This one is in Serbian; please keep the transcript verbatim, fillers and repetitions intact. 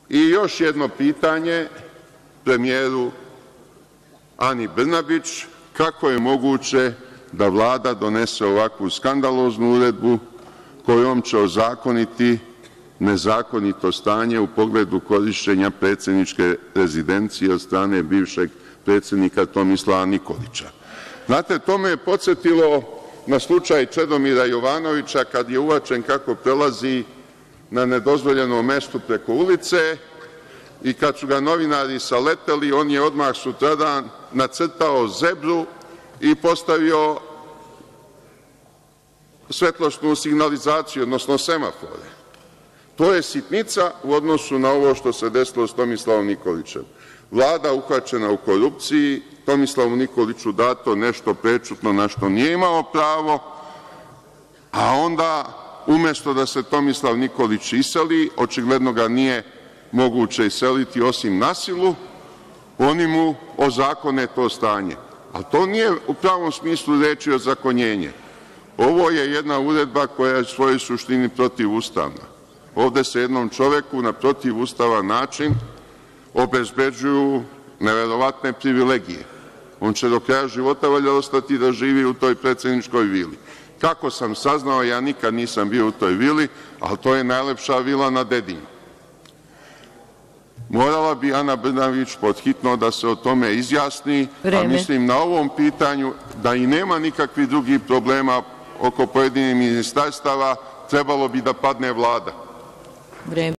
I još jedno pitanje premijeru Ani Brnabić – kako je moguće da Vlada donese ovakvu skandaloznu uredbu kojom će ozakoniti nezakonito stanje u pogledu korišćenja predsedničke rezidencije od strane bivšeg predsednika Tomislava Nikolića? Znate, to me je podsetilo na slučaj Čedomira Jovanovića kad je uvačen kako prelazi na nedozvoljenom mestu preko ulice i kad su ga novinari saleteli, on je odmah sutradan nacrtao zebru i postavio svetlosnu signalizaciju, odnosno semafore. To je sitnica u odnosu na ovo što se desilo s Tomislavom Nikolićem. Vlada uhvaćena u korupciji, Tomislavu Nikoliću dato nešto prečutno na što nije imao pravo, a onda umesto da se Tomislav Nikolić iseli, očigledno ga nije moguće iseliti osim na silu, oni mu ozakone to stanje. Ali to nije u pravom smislu reči ozakonjenje. Ovo je jedna uredba koja je u svojoj suštini protivustavna. Ovde se jednom čoveku na protivustavan način obezbeđuju neverovatne privilegije. On će do kraja života valjda ostati da živi u toj predsedničkoj vili. Kako sam saznao, ja nikad nisam bio u toj vili, ali to je najlepša vila na Dedinju. Morala bi Ana Brnabić podhitno da se o tome izjasni, a mislim na ovom pitanju da i nema nikakvih drugih problema oko pojedinih ministarstava, trebalo bi da padne Vlada.